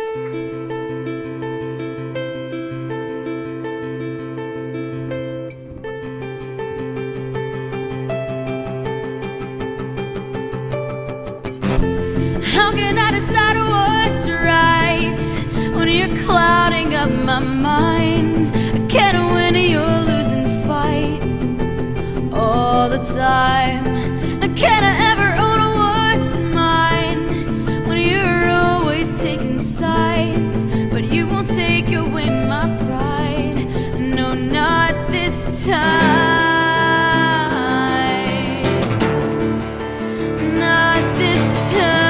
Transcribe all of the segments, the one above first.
How can I decide what's right when you're clouding up my mind? I can't win, you're losing the fight all the time. I can't ever own what's mine when you're always taking sides, but you won't take away my pride. No, not this time. Not this time.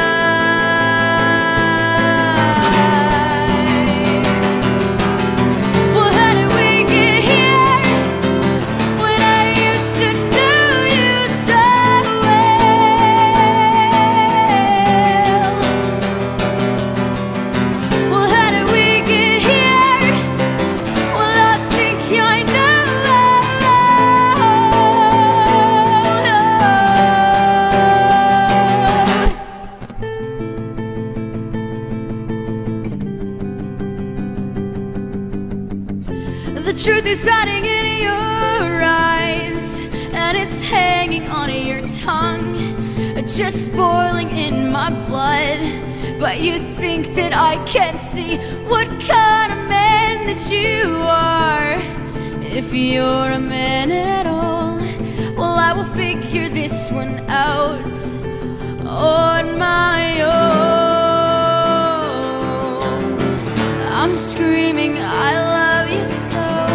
The truth is hiding in your eyes, and it's hanging on your tongue, just boiling in my blood. But you think that I can't see what kind of man that you are. If you're a man at all, well, I will figure this one out on my own. I'm screaming, I love you so,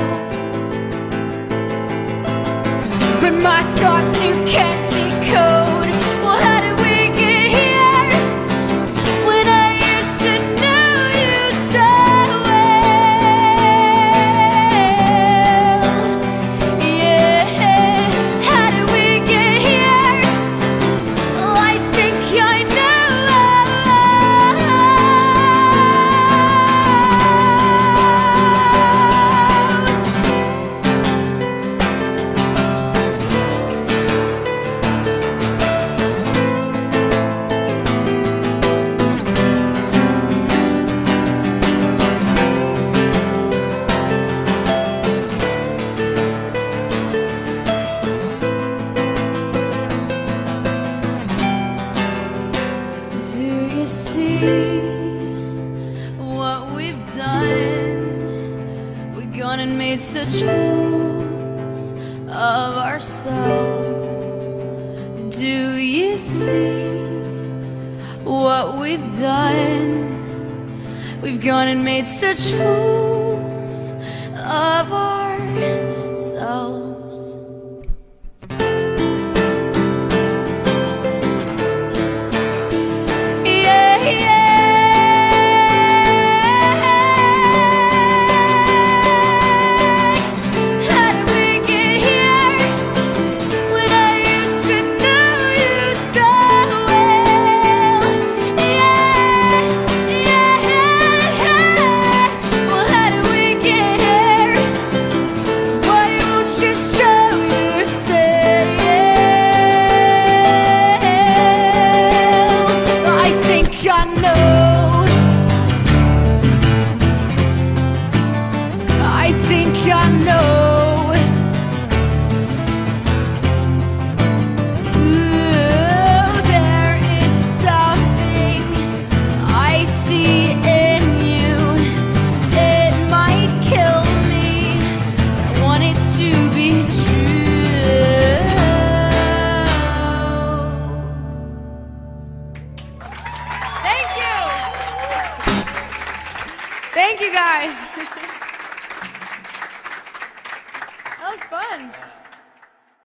but my thoughts you can't decode. Well, how did we get here when I used to know you so well? Yeah, how did we get here? Well, I think I see what we've done. We've gone and made such fools of ourselves. Do you see what we've done? We've gone and made such fools of ourselves. Thank you guys. That was fun.